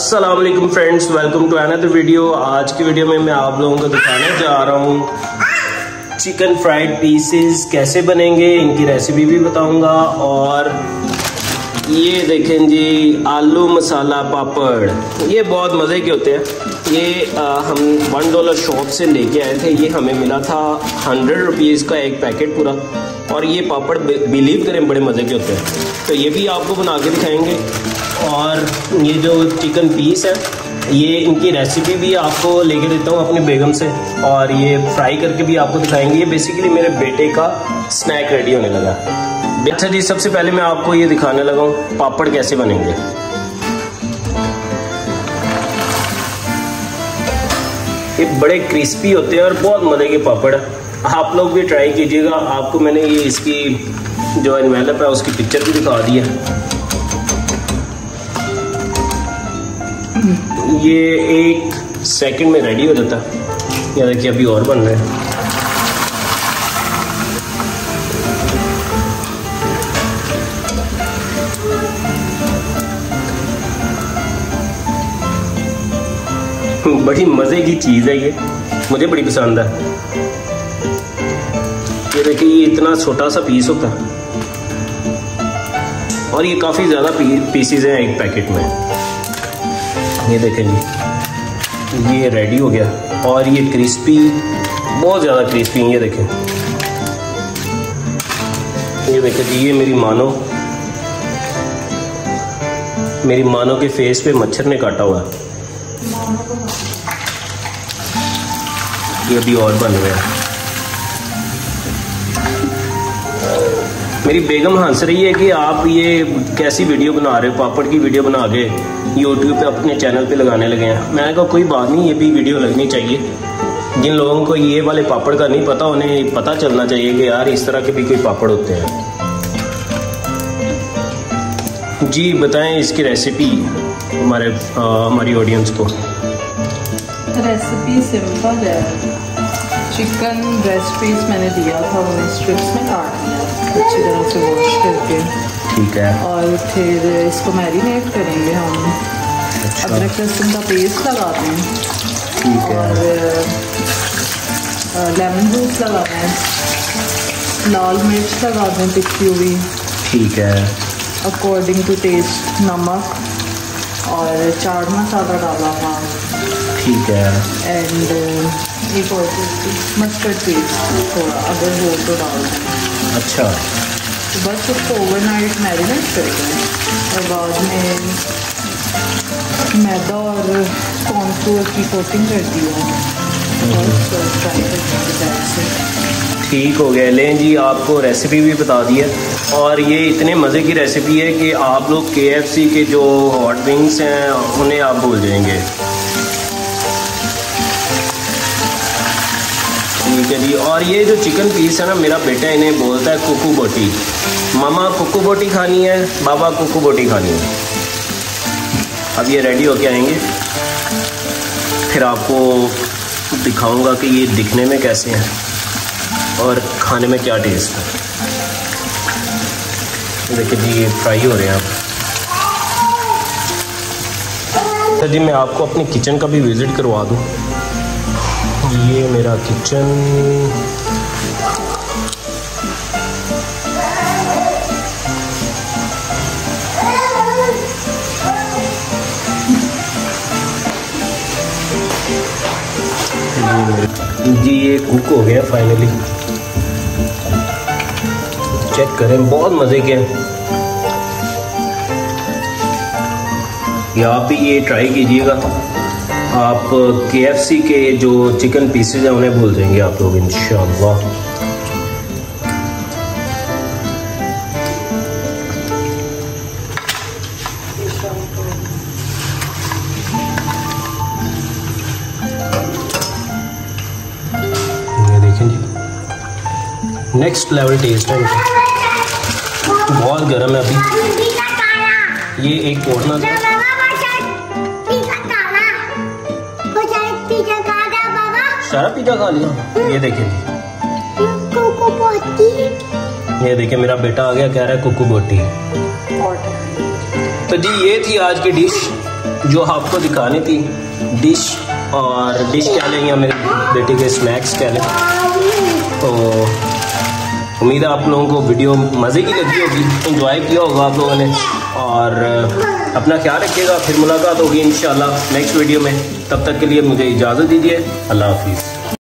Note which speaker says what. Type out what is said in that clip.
Speaker 1: अस्सलाम वालेकुम friends, welcome to another video. आज की वीडियो में मैं आप लोगों को दिखाने जा रहा हूँ चिकन फ्राइड पीसेस कैसे बनेंगे, इनकी रेसिपी भी बताऊंगा। और ये देखें जी, आलू मसाला पापड़, ये बहुत मज़े के होते हैं। ये हम $1 शॉप से लेके आए थे। ये हमें मिला था 100 रुपीज़ का एक पैकेट पूरा। और ये पापड़ बिलीव करें बड़े मज़े के होते हैं, तो ये भी आपको बना के दिखाएंगे। और ये जो चिकन पीस है, ये इनकी रेसिपी भी आपको लेके देता हूँ अपनी बेगम से, और ये फ्राई करके भी आपको दिखाएंगे। ये बेसिकली मेरे बेटे का स्नैक रेडी होने लगा। अच्छा जी, सबसे पहले मैं आपको ये दिखाने लगा हूँ पापड़ कैसे बनेंगे। ये बड़े क्रिस्पी होते हैं और बहुत मज़े के पापड़। आप लोग भी ट्राई कीजिएगा। आपको मैंने ये इसकी जो एनवेलप है उसकी पिक्चर भी दिखा दी है। ये 1 सेकंड में रेडी हो जाता है। ये देखिए अभी और बन रहे हैं। बड़ी मज़े की चीज़ है ये, मुझे बड़ी पसंद है। ये देखिए, ये इतना छोटा सा पीस होता है और ये काफ़ी ज़्यादा पीसीज हैं एक पैकेट में। ये देखें जी, ये रेडी हो गया और ये क्रिस्पी, बहुत ज़्यादा क्रिस्पी है। ये देखें, ये देखें जी, ये मेरी मानो के फेस पे मच्छर ने काटा हुआ है। ये अभी और बन रहा है। मेरी बेगम हंस रही है कि आप ये कैसी वीडियो बना रहे हो, पापड़ की वीडियो बना के यूट्यूब पे अपने चैनल पे लगाने लगे हैं। मैंने कहा कोई बात नहीं, ये भी वीडियो लगनी चाहिए। जिन लोगों को ये वाले पापड़ का नहीं पता, उन्हें पता चलना चाहिए कि यार इस तरह के भी कोई पापड़ होते हैं। जी बताएं इसकी रेसिपी हमारी ऑडियंस को।
Speaker 2: रेसिपी सिंपल है। चिकन ब्रेस्ट पीस मैंने दिया था, उन्हें स्ट्रिप्स में काट दिया अच्छी तरह से वॉश करके।
Speaker 1: ठीक है।
Speaker 2: और फिर इसको मैरिनेट करेंगे हम।
Speaker 1: अच्छा।
Speaker 2: अदरक लहसुन का पेस्ट लगाते हैं।
Speaker 1: ठीक है।
Speaker 2: और लेमन जूस लगाते हैं, लाल मिर्च लगाते हैं पिसी हुई। ठीक है। अकॉर्डिंग टू टेस्ट नमक और चाट मसाला डाला था। ठीक है। एंड एक और मस्टर्ड पेस्ट थोड़ा, अगर हो तो डाल दें। अच्छा। तो बस उसको ओवरनाइट मैरिनेट करेंगे और बाद में मैदा और कॉर्नफ्लोर की कोटिंग कर दी है।
Speaker 1: ठीक हो गया। लें जी, आपको रेसिपी भी बता दी है। और ये इतने मज़े की रेसिपी है कि आप लोग KFC के जो हॉट विंग्स हैं उन्हें आप भूल जाएंगे। ठीक है जी। और ये जो चिकन पीस है ना, मेरा बेटा इन्हें बोलता है कुकू बोटी। मामा कुकू बोटी खानी है, बाबा कुकू बोटी खानी है। अब ये रेडी होके आएंगे, फिर आपको दिखाऊंगा कि ये दिखने में कैसे हैं और खाने में क्या टेस्ट है। देखिए जी, ये फ्राई हो रहे हैं। आप जी, मैं आपको अपनी किचन का भी विज़िट करवा दूँ। ये मेरा किचन, जी ये कुक हो गया फाइनली। चेक करें, बहुत मज़े के हैं। आप भी ये ट्राई कीजिएगा। आप KFC के जो चिकन पीसेज हैं उन्हें भूल जाएंगे आप लोग इंशाअल्लाह। ये देखें जी, नेक्स्ट लेवल टेस्ट है। बहुत गर्म है अभी। ये एक तोड़ना था। सारा पिज्जा खा लिया। ये देखिए, ये देखिए मेरा बेटा आ गया, कह रहा है कुकू बोटी। तो जी ये थी आज की डिश। जो आपको दिखानी थी डिश, और डिश क्या लें या मेरे बेटे के स्नैक्स क्या लें। तो उम्मीद है आप लोगों को वीडियो मज़े की लगी होगी, एंजॉय किया होगा आप लोगों ने, और अपना ख्याल रखिएगा। फिर मुलाकात होगी इंशाल्लाह नेक्स्ट वीडियो में। तब तक के लिए मुझे इजाज़त दीजिए। अल्लाह हाफिज़।